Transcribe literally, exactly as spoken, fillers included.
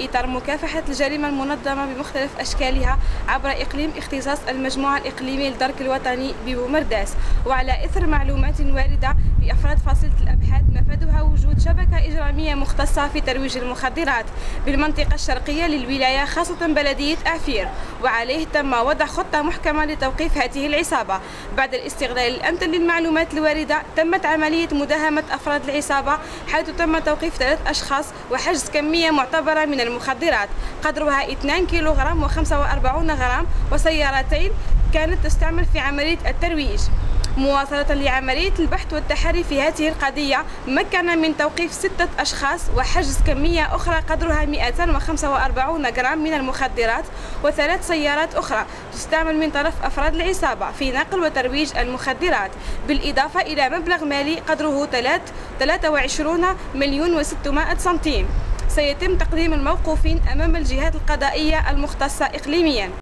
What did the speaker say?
إطار مكافحة الجريمة المنظمة بمختلف أشكالها عبر إقليم اختصاص المجموعة الإقليمية للدرك الوطني ببومرداس. وعلى إثر معلومات واردة بأفراد فصيلة الأبحاث نفذها وجود شبكة إجرامية مختصة في ترويج المخدرات بالمنطقة الشرقية للولاية خاصة بلدية أعفير، وعليه تم وضع خطة محكمة لتوقيف هذه العصابة. بعد الاستغلال الأمثل للمعلومات الواردة تمت عملية مداهمة أفراد العصابة، حيث تم توقيف ثلاث أشخاص وحجز كمية معتبرة من المخدرات قدرها اثنين كيلوغرام وخمسة وأربعين غرام وسيارتين كانت تستعمل في عملية الترويج. مواصلة لعملية البحث والتحري في هذه القضية مكن من توقيف ستة أشخاص وحجز كمية أخرى قدرها مئتين وخمسة وأربعين غرام من المخدرات وثلاث سيارات أخرى تستعمل من طرف أفراد العصابة في نقل وترويج المخدرات، بالإضافة إلى مبلغ مالي قدره ثلاثة وعشرين مليون وستمائة سنتيم. سيتم تقديم الموقوفين أمام الجهات القضائية المختصة إقليميا.